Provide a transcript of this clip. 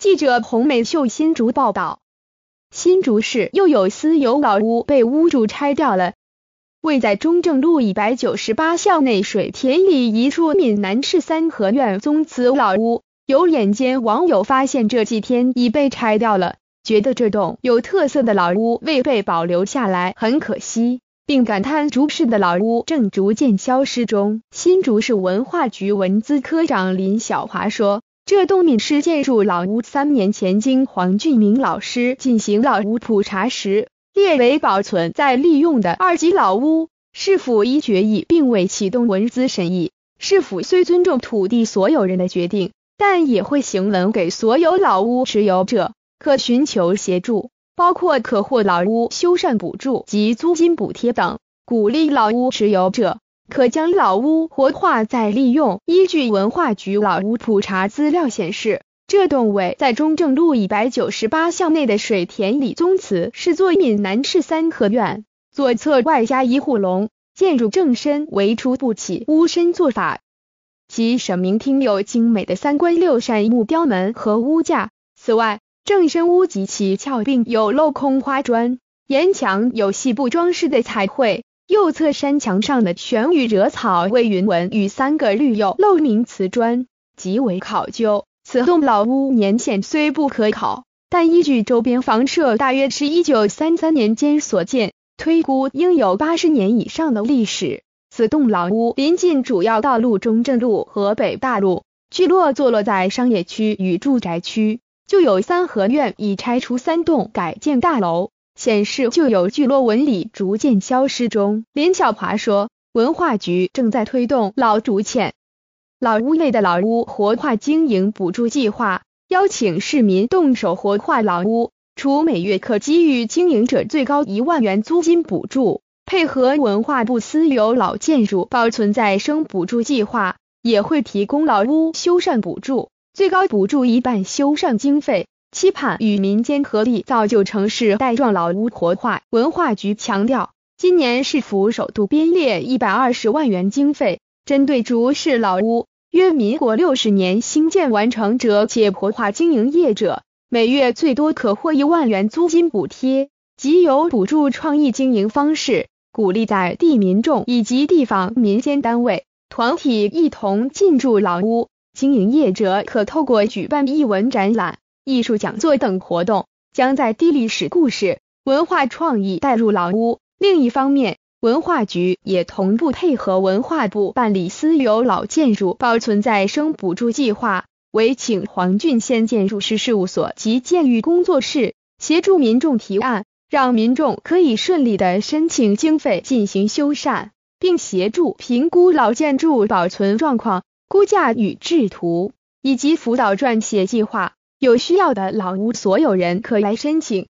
记者洪美秀新竹报道，新竹市又有私有老屋被屋主拆掉了。位在中正路198巷内水田里一处闽南市三合院宗祠老屋，有眼尖网友发现这几天已被拆掉了，觉得这栋有特色的老屋未被保留下来很可惜，并感叹竹市的老屋正逐渐消失中。新竹市文化局文资科长林小华说，这栋闽式建筑老屋3年前经黄俊明老师进行老屋普查时，列为保存再利用的2级老屋。市府依决议并未启动文资审议，市府虽尊重土地所有人的决定，但也会行文给所有老屋持有者，可寻求协助，包括可获老屋修缮补助及租金补贴等，鼓励老屋持有者可将老屋活化再利用。依据文化局老屋普查资料显示，这栋位在中正路198巷内的水田里宗祠是座闽南式三合院，左侧外加一护龙，建筑正身为出不起屋身做法，其省明厅有精美的3关6扇木雕门和屋架。此外，正身屋及其峭壁有镂空花砖，沿墙有细部装饰的彩绘，右侧山墙上的玄羽惹草为云纹与3个绿釉镂明瓷砖，极为考究。此栋老屋年限虽不可考，但依据周边房舍大约是1933年间所建，推估应有80年以上的历史。此栋老屋临近主要道路中正路和北大路，聚落坐落在商业区与住宅区，就有三合院已拆除3栋改建大楼，显示就有聚落纹理逐渐消失中。林小华说，文化局正在推动老竹堑老屋类的老屋活化经营补助计划，邀请市民动手活化老屋，除每月可给予经营者最高1万元租金补助，配合文化部私有老建筑保存再生补助计划，也会提供老屋修缮补助，最高补助1半修缮经费，期盼与民间合力造就城市带状老屋活化。文化局强调，今年市府首度编列120万元经费，针对竹式老屋，约民国60年兴建完成者且活化经营业者，每月最多可获1万元租金补贴，即有补助创意经营方式，鼓励在地民众以及地方民间单位、团体一同进驻老屋。经营业者可透过举办艺文展览、艺术讲座等活动，将在地历史故事、文化创意带入老屋。另一方面，文化局也同步配合文化部办理私有老建筑保存再生补助计划，委请黄俊县建筑师事务所及建育工作室协助民众提案，让民众可以顺利地申请经费进行修缮，并协助评估老建筑保存状况、估价与制图，以及辅导撰写计划。有需要的老屋所有人可来申请。